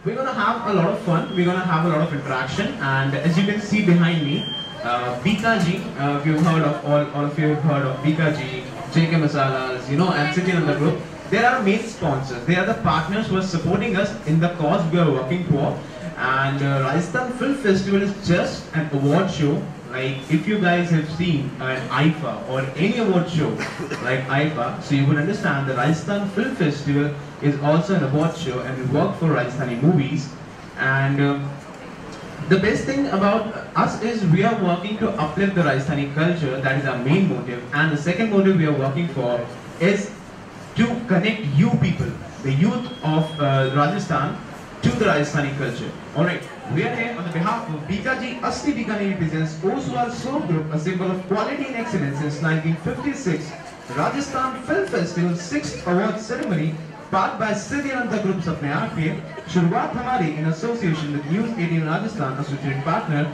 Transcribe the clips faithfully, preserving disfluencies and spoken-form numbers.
we're gonna have a lot of fun. We're gonna have a lot of interaction, and as you can see behind me, uh, Bika Ji. Uh, if you've heard of all, all of you have heard of Bika Ji, J K Masalas, you know, and City Nanda Group. They are our main sponsors. They are the partners who are supporting us in the cause we are working for. And uh, Rajasthan Film Festival is just an award show. Like if you guys have seen an I F A or any award show like I F A, so you would understand the Rajasthan Film Festival is also an award show, and we work for Rajasthani movies. And um, the best thing about us is we are working to uplift the Rajasthani culture. That is our main motive. And the second motive we are working for is to connect you people, the youth of uh, Rajasthan, to the Rajasthani culture. Alright, we are here on the behalf of Bika Ji. Asli Bikaner presents Oswal Soap Group, a symbol of quality and excellence since nineteen fifty-six. Rajasthan Film Festival sixth award ceremony, part by City Nanda Group अपने आप पे शुरुआत हमारी in association with News eighteen Rajasthan, associate partner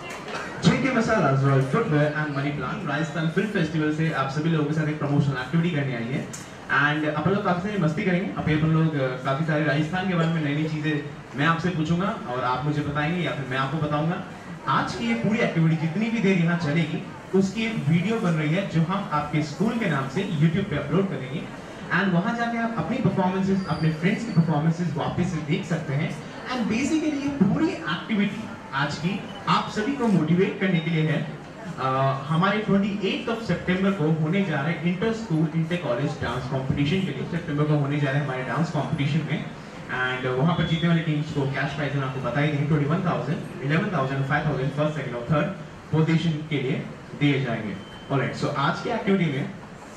J K Masalas, Royal Footwear and Money Plant. Rajasthan Film Festival से आप सभी लोगों के साथ एक promotional activity करने आई है. एंड अपन लोग काफी सारी मस्ती करेंगे. अभी अपन लोग काफी सारे राजस्थान के बारे में नई नई चीजें मैं आपसे पूछूंगा और आप मुझे बताएंगे या फिर मैं आपको बताऊंगा. आज की ये पूरी एक्टिविटी जितनी भी देर यहाँ चलेगी उसकी एक वीडियो बन रही है जो हम आपके स्कूल के नाम से यूट्यूब पे अपलोड करेंगे. एंड वहां जाके आप अपनी परफॉर्मेंसेस, अपने फ्रेंड्स की परफॉर्मेंसेस वापस से देख सकते हैं. एंड बेसिकली ये पूरी एक्टिविटी आज की आप सभी को मोटिवेट करने के लिए है. Uh, हमारे अट्ठाईस ऑफ सितंबर को होने जा रहे हैं inter school inter college dance competition के लिए. सितंबर को होने जा रहे हैं हमारे डांस कंपटीशन में. एंड uh, वहां पर जीतने वाली टीम्स को कैश प्राइज आपको बताई देंगे. Twenty one thousand, eleven thousand, five thousand first, second और थर्ड पोजीशन के लिए दिए जाएंगे. ऑलराइट, सो आज की एक्टिविटी में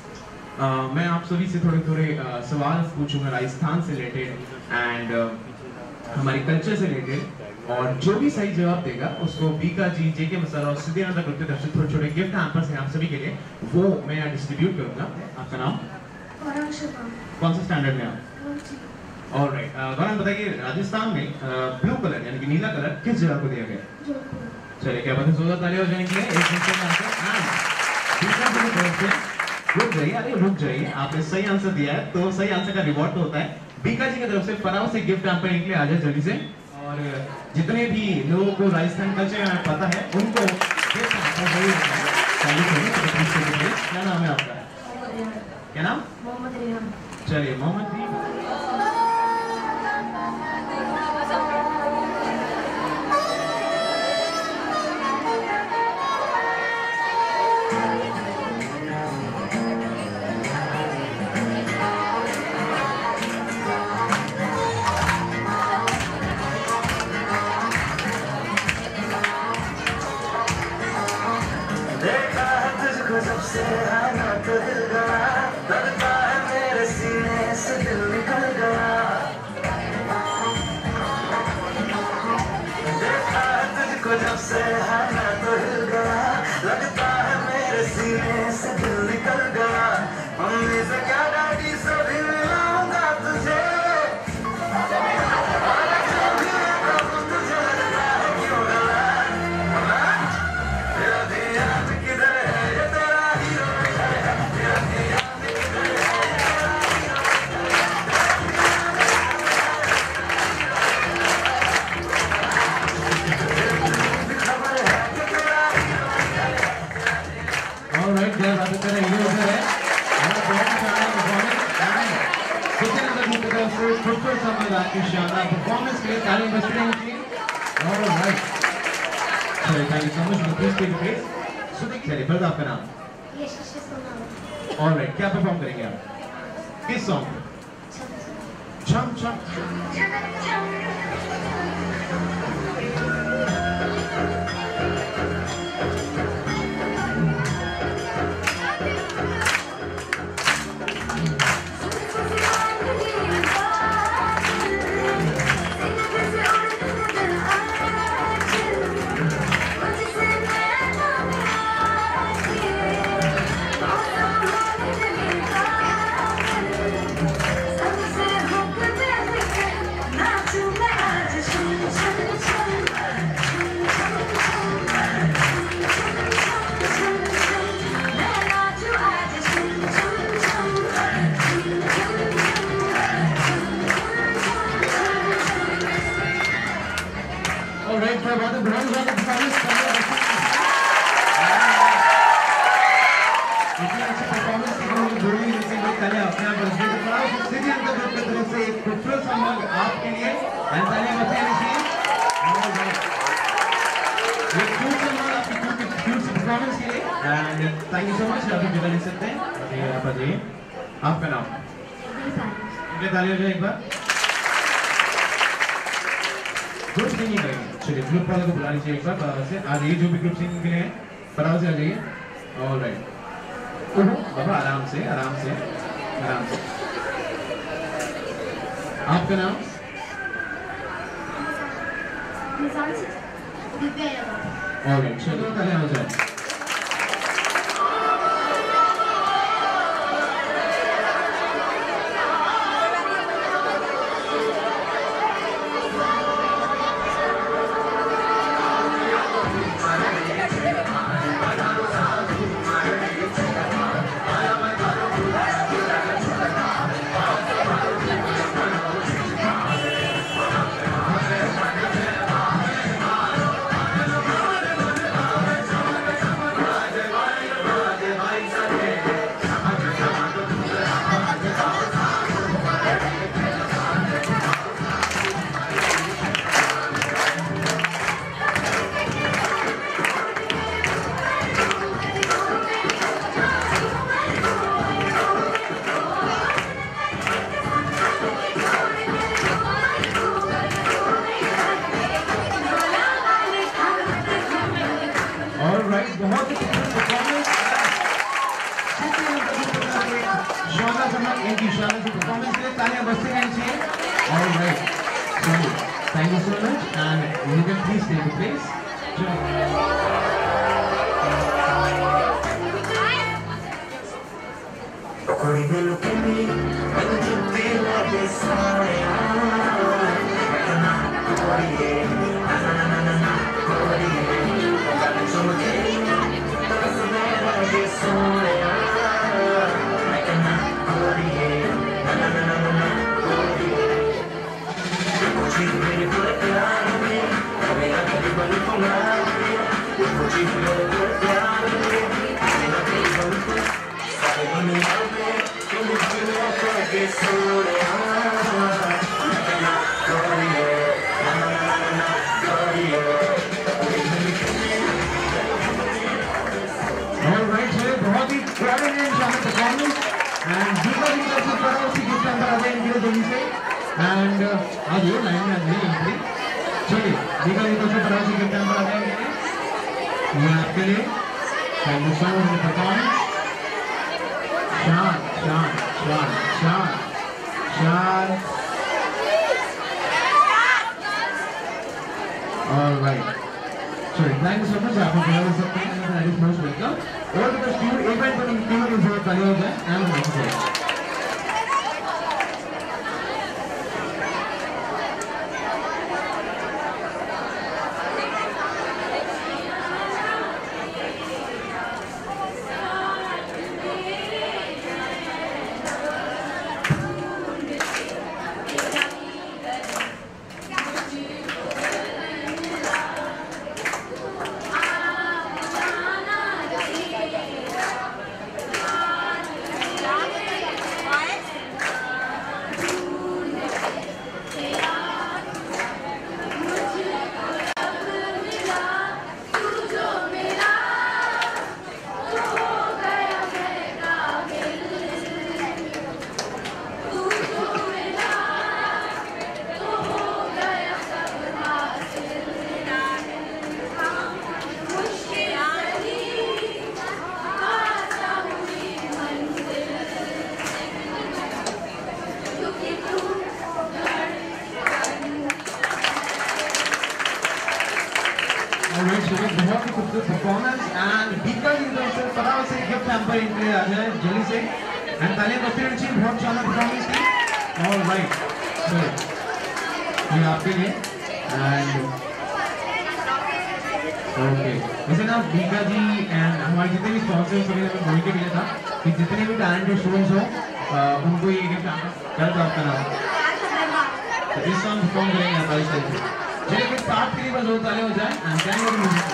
uh, मैं आप सभी से थोड़े थोड़े uh, सवाल पूछूंगा राजस्थान से रिलेटेड एंड uh, हमारे कल्चर से रिलेटेड. और जो भी सही जवाब देगा उसको बीका जी, जेके मसाला और सिद्धि नंदा ग्रुप की तरफ से थोड़े छोटे गिफ्ट हैम्पर्स हैं आप सभी के लिए, वो मैं यहाँ डिस्ट्रीब्यूट करूंगा. आपका नाम? गौरव शर्मा. कौन सा स्टैंडर्ड में आप? ऑलराइट, गौरव बताइए राजस्थान में ब्लू कलर यानी कि नीला कलर किस जगह को दिया गया? चलिए, क्या बात है, जोरदार तालियां हो जाएंगी. एक दूसरे का आंसर रुक जाइए. अरे रुक जाइए, आपने सही आंसर दिया है तो सही आंसर का रिवॉर्ड तो होता है. बीका जी की तरफ से फटाफट से गिफ्ट हैम्पर निकले, आ जाए जल्दी से. और जितने भी लोगों को राजस्थान कल्चर में पता है उनको क्या नाम है आपका? क्या नाम? मोहम्मद रिहान. चलिए मोहम्मद रिहान. से आना तो दिल गया, लगता है मेरे सीने से दिल निकल गया. देखा है तुझको जब से आना तो दिल गया, लगता है मेरे सीने से दिल निकल गया. मम्मी से क्या डांटी सभी मिलाऊंगा तुझे, आपकी शानदार परफॉर्मेंस के लिए तालियां बजती रहेंगी. ऑलराइट, चलिए, thank you so much. Please take place. चलिए, फिर आपका नाम? यशस्वी सोनावत. ऑलराइट, क्या परफॉर्म करेंगे आप? किस सॉन्ग पे? छम छम. ऑलराइट क्या बात है, बहुत ज़्यादा परफॉर्मेंस कर रहे हैं। इतनी अच्छी परफॉर्मेंस की कोई जोड़ी नहीं थी, बट पहले अपने आप बच गए। तो बड़ा सिटी अंदर ग्रुप की तरफ से एक खूबसूरत सा मग आपके लिए एंड पहले बच्चे नहीं ये क्यूट सा मग आपकी क्यूट क्यूट सी परफॉर्मेंस के लिए and thank you so much. आप जगह ले सकते हैं, बताइए आप बताइए आपका नाम। इनके ताली हो जाए एक बार। ग्रुप सिंगिंग करेंगे, चलिए ग्रुप वाले को बुला लीजिए एक बार बराबर से आ जाइए, जो भी ग्रुप सिंगिंग के लिए हैं बराबर से आ जाइए। ऑलराइट बाबा आराम से आराम से आराम से। आपका नाम? ऑलराइट चलो पहले आ जाए। बहुत ही परफॉर्मेंस शानदार समझ इनकी शानदार सी परफॉर्मेंस के लिए तालियां बजती रहनी चाहिए। Alright so thank you so much and you can please take a place. कोई दिल के लिए मैं जुट्टी लगे सारे ना कोई ना ना ना ना ना कोई तुम के बहुत ही प्यारे ने इंशाल्लाह परफॉर्मेंस एंड दूसरा भी सबसे बड़ा उसी गिफ्ट अंदर आ जाए इनके जल्दी से एंड आज ये लाइन में आ जाइए एंट्री। चलिए दूसरा भी सबसे बड़ा उसी गिफ्ट अंदर आ जाएंगे ये आपके लिए। Thank you so much for performance. शान शान शान शान शान alright sorry thank you so much आप लोग बता सकते हैं that is most welcome all the best to you event पर टीम इज बहुत बढ़िया है एंड थैंक यू। बहुत ही खूबसूरत परफॉर्मेंस एंड बीका की तरफ से फटाफट से गिफ्ट हैम्पर इनके लिए आ जाए जल्दी से एंड तालियां बजती रहनी चाहिए बहुत शानदार परफॉर्मेंस की। ऑलराइट ये आपके लिए एंड ओके वैसे ना बीका जी एंड हमारे जितने भी स्पॉन्सर्स वगैरह में बोल के मिला था कि जितने भी टैलेंटेड स्टूडेंट्स हो उनको ये गिफ्ट हैम्पर कर दो। आपका नाम तो इस सॉन्ग परफॉर्म करेंगे आप इस टाइम से चलिए कुछ पार्ट के लिए बस दो ताले हो जाए एंड देन वी मूव।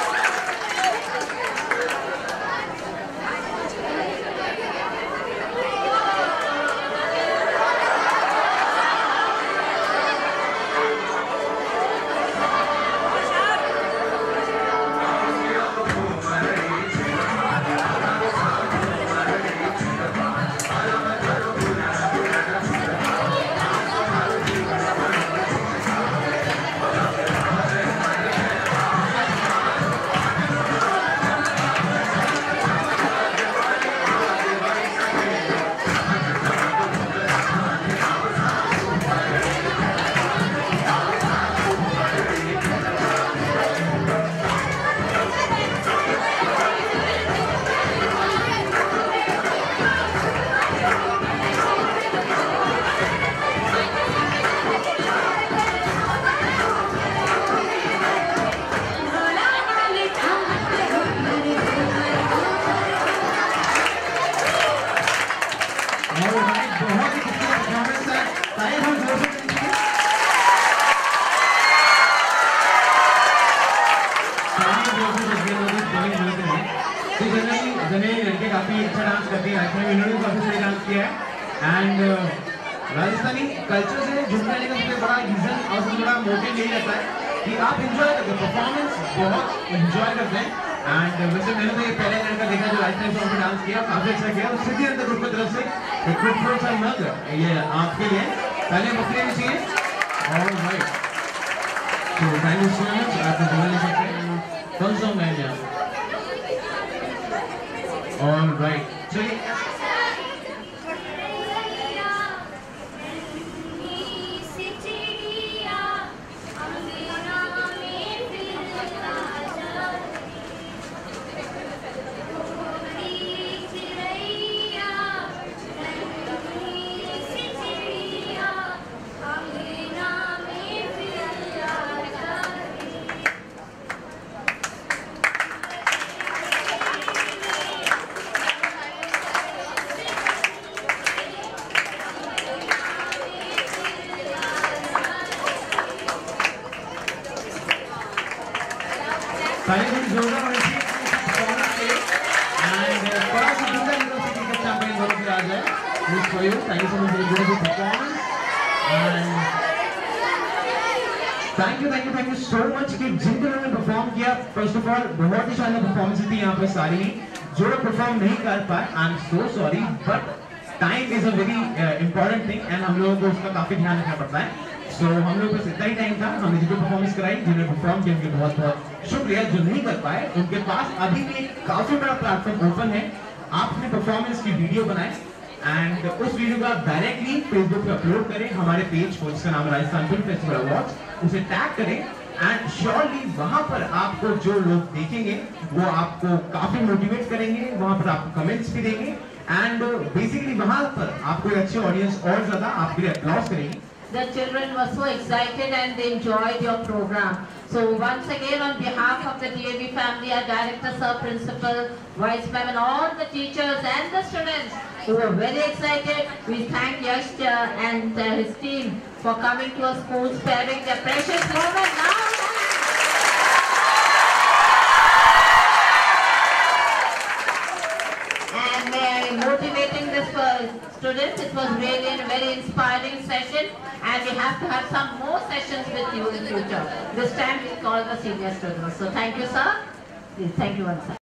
काफी अच्छा डांस करती है, इन्होंने काफी सही डांस किया है एंड राजस्थानी कल्चर से जुड़ने का सबसे बड़ा रीजन और सबसे बड़ा मोटिव यही रहता है कि आप एंजॉय करते हैं, परफॉर्मेंस बहुत एंजॉय करते हैं एंड वैसे मैंने तो ये पहले लड़का देखा जो राजस्थानी सॉन्ग में डांस किया, काफी अच्छा किया। सिटी अंदर ग्रुप की तरफ से एक गुड फॉर सम मग ये आपके लिए पहले बकरे भी चाहिए और राइट तो थैंक यू सो मच। आप जोड़ ले सकते हैं कौन सॉन्ग है यहाँ All right. चलिए पहले दिन जोड़ा और इसी परफॉर्मेंस के एंड बड़ा सा दूसरा यूनिवर्सिटी का चैंपियन दोनों की राज है miss for you thank you so much for the beautiful performance and thank you thank you thank you so much कि जिन लोगों ने परफॉर्म किया फर्स्ट ऑफ ऑल बहुत ही शानदार परफॉर्मेंस थी यहाँ पे सारी जो लोग परफॉर्म नहीं कर पाए I am so sorry but time is a very important thing and हम लोगों को उसका काफी ध्यान रखना पड़ता है। सो so, हम लोग बस इतना ही टाइम था, हमने जिनको परफॉर्मेंस कराई जिन्होंने परफॉर्म किया उनके बहुत बहुत शुक्रिया। जो नहीं कर पाए उनके पास अभी भी एक काफी बड़ा प्लेटफॉर्म ओपन है, आप अपने परफॉर्मेंस की वीडियो बनाएं एंड उस वीडियो को आप डायरेक्टली फेसबुक पे अपलोड करें हमारे पेज को जिसका नाम है राजस्थान फिल्म फेस्टिवल अवार्ड्स, उसे टैग करें एंड श्योरली वहां पर आपको जो लोग देखेंगे वो आपको काफी मोटिवेट करेंगे, वहां पर आपको कमेंट्स भी देंगे एंड बेसिकली वहां पर आपको एक अच्छे ऑडियंस और ज्यादा आपके लिए अप्लॉज करेंगे। The children were so excited and they enjoyed your program. So once again on behalf of the D A V family, our director, sir, principal, vice ma'am and all the teachers and the students who were very excited, we thank Yash uh, and uh, his team for coming to our school, sparing their precious moment now. And uh, motivating this uh, students, it was really a very inspiring session and we have to have some more sessions with you in future. This time we call the senior students. So thank you sir. Please, thank you once again.